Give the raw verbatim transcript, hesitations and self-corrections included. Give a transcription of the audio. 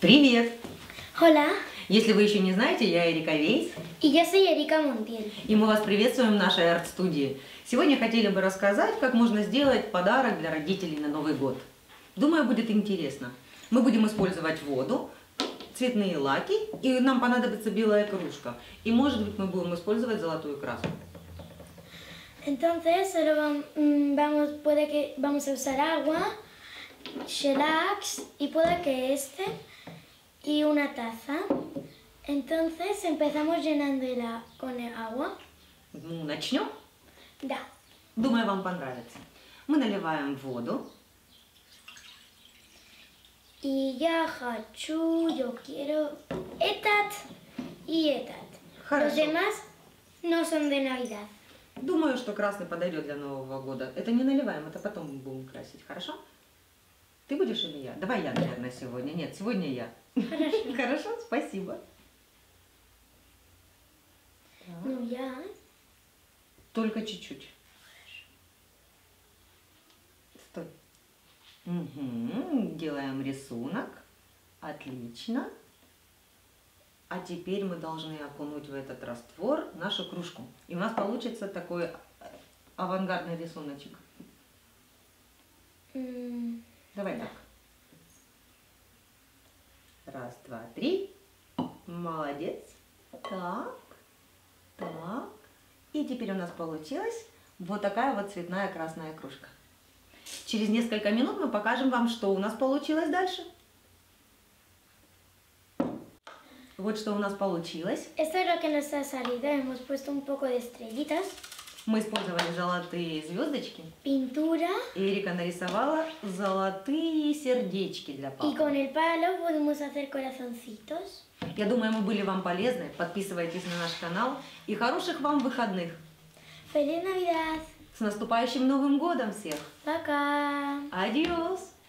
Привет! Hola, Если вы еще не знаете, я Эрика Вейс, y yo soy Erika Montiel. и мы вас приветствуем в нашей арт-студии. Сегодня хотели бы рассказать, как можно сделать подарок для родителей на Новый год. Думаю, будет интересно. Мы будем использовать воду, цветные лаки, и нам понадобится белая кружка. И, может быть, мы будем использовать золотую краску. Entonces solo vam- mm, vamos, puede que vamos a usar agua, shellacs y puede que este y una taza. Entonces empezamos llenando el a- con el agua. Ну, начнем? Да. Думаю, вам понравится. Мы наливаем воду. Y ya хочу, yo quiero этот y этот. Los Хорошо. demás no son de Navidad. Думаю, что красный подойдет для Нового года. Это не наливаем, это потом мы будем красить, хорошо? Ты будешь или я? Давай я, наверное, сегодня. Нет, сегодня я. Хорошо. Хорошо, спасибо. Ну я. Только чуть-чуть. Стой. Угу. Делаем рисунок. Отлично. А теперь мы должны окунуть в этот раствор нашу кружку. И у нас получится такой авангардный рисуночек. mm, Давай так. Раз, два, три. Молодец. Так. Так. И теперь у нас получилась вот такая вот цветная красная кружка. Через несколько минут мы покажем вам, что у нас получилось дальше. Вот что у нас получилось. Esto es lo que nos ha salido. Hemos puesto un poco de estrellitas, Мы использовали золотые звездочки. pintura И Эрика нарисовала золотые сердечки для y папы. con el palo podemos hacer corazoncitos. Я думаю, мы были вам полезны. Подписывайтесь на наш канал. И хороших вам выходных. ¡Feliz Navidad! С наступающим Новым годом всех! ¡Пока! Адиос!